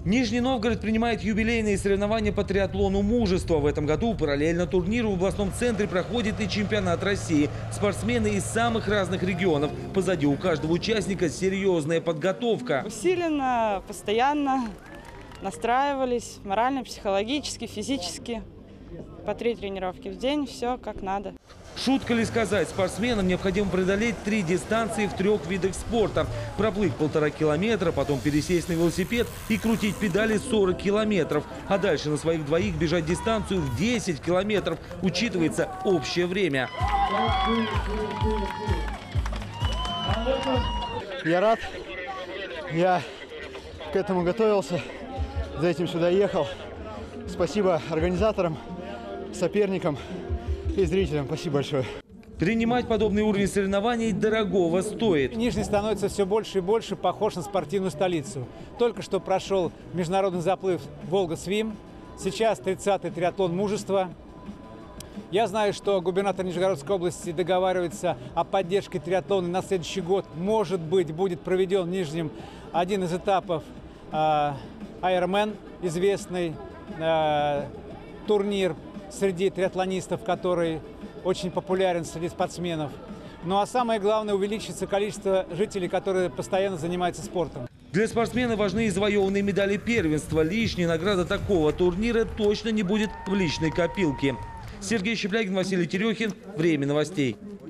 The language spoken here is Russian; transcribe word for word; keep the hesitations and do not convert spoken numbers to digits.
Нижний Новгород принимает юбилейные соревнования по триатлону «Мужество». В этом году параллельно турниру в областном центре проходит и чемпионат России. Спортсмены из самых разных регионов. Позади у каждого участника серьезная подготовка. Усиленно, постоянно настраивались морально, психологически, физически. По три тренировки в день, все как надо. Шутка ли сказать, спортсменам необходимо преодолеть три дистанции в трех видах спорта. Проплыть полтора километра, потом пересесть на велосипед и крутить педали сорок километров. А дальше на своих двоих бежать дистанцию в десять километров. Учитывается общее время. Я рад. Я к этому готовился. За этим сюда ехал. Спасибо организаторам, соперникам и зрителям. Спасибо большое. Принимать подобный уровень соревнований дорогого стоит. Нижний становится все больше и больше похож на спортивную столицу. Только что прошел международный заплыв «Волга-Свим». Сейчас тридцатый триатлон «Мужество». Я знаю, что губернатор Нижегородской области договаривается о поддержке триатлона. На следующий год, может быть, будет проведен в Нижнем один из этапов э, Ironman, известный э, турнир среди триатлонистов, который очень популярен среди спортсменов. Ну а самое главное, увеличится количество жителей, которые постоянно занимаются спортом. Для спортсмена важны завоеванные медали первенства. Лишняя награда такого турнира точно не будет в личной копилке. Сергей Щеплягин, Василий Терехин. Время новостей.